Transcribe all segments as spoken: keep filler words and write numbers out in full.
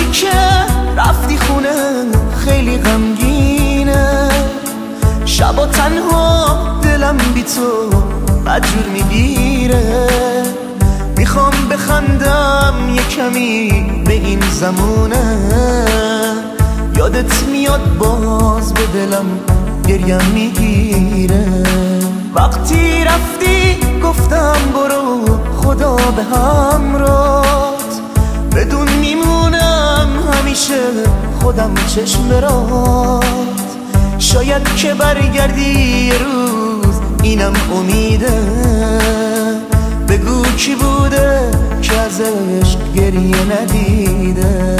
که رفتی خونه خیلی غمگینه، شبا تنها دلم بی تو بدجور میگیره. میخوام بخندم یه کمی به این زمونه، یادت میاد باز به دلم گریم میگیره. وقتی رفتی گفتم برو خدا به همراهت، بدون میمونم همیشه خودم چشم برات. شاید که برگردی یه روز اینم امیده، بگو کی بوده که از عشق گریه ندیده.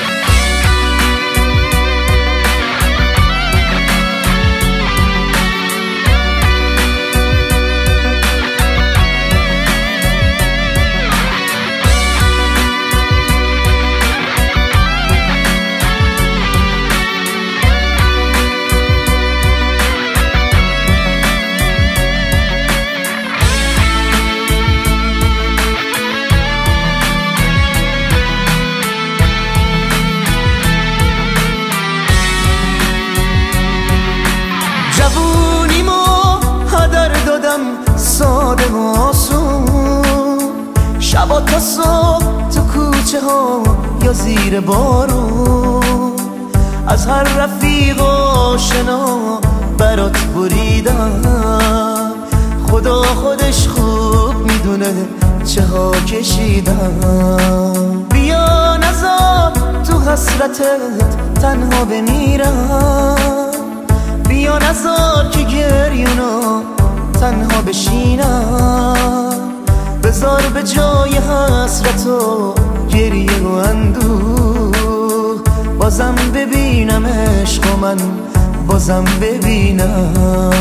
جوونیمو هدر دادم ساده و آسون، شبا تا صبح تو کوچه ها یا زیر بارون. از هر رفیق آشنا برات بریدم، خدا خودش خوب میدونه چه ها کشیدم. بیا نذار تو حسرتت تنها بمیرم، بیا نذار که گریونا تنها بشینم. بذار به جای حسرت و گریه و اندوه، بازم ببینم عشق و من بازم ببینم.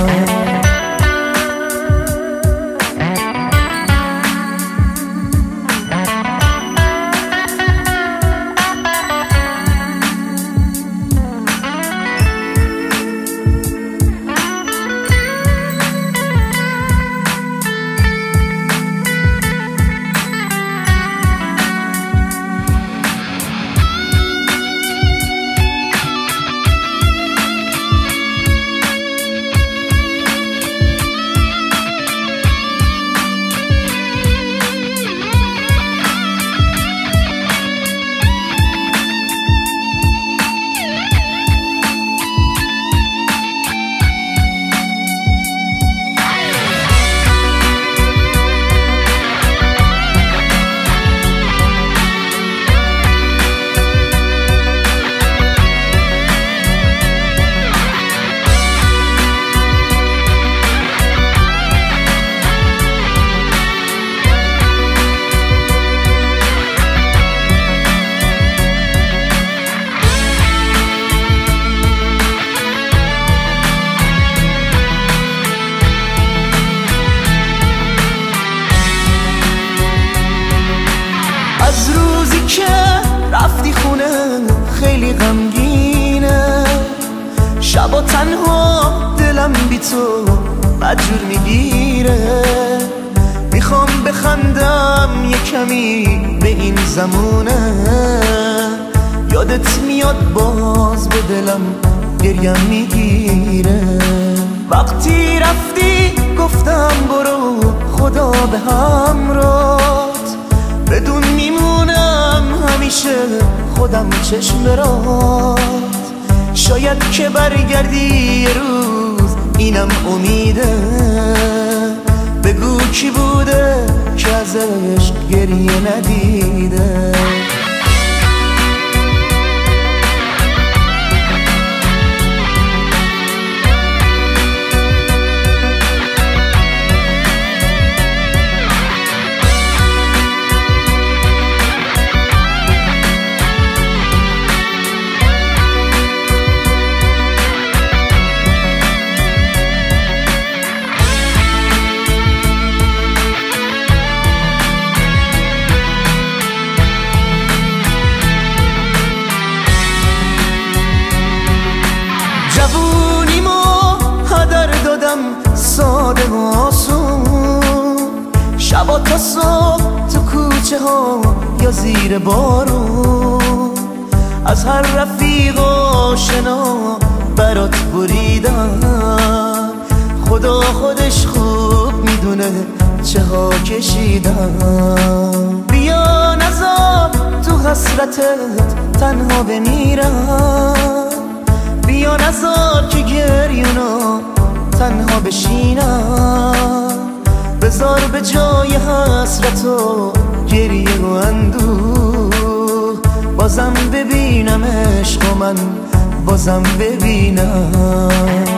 از روزی که رفتی خونه خیلی غمگینه، شبا تنها دلم بی تو بدجور میگیره. میخوام بخندم یه کمی به این زمونه، یادت میاد باز به دلم گریم میگیره. وقتی رفتی گفتم برو خدا به همراهت، بدون میمونم همیشه خودم چشم برات. شاید که برگردی یه روز اینم امیده، بگو کی بوده که از عشق گریه ندیده. ساده و آسون، شبا تا صبح تو کوچه ها یا زیر بارون. از هر رفیق آشنا برات بریدم. خدا خودش خوب میدونه چه ها کشیدم. بیا نذار تو حسرتت تنها بمیرم، بیا نذار که گریونا تنها بشینم. بذار به جای حسرت و گریه و اندوه بازم ببینم عشق و من بازم ببینم.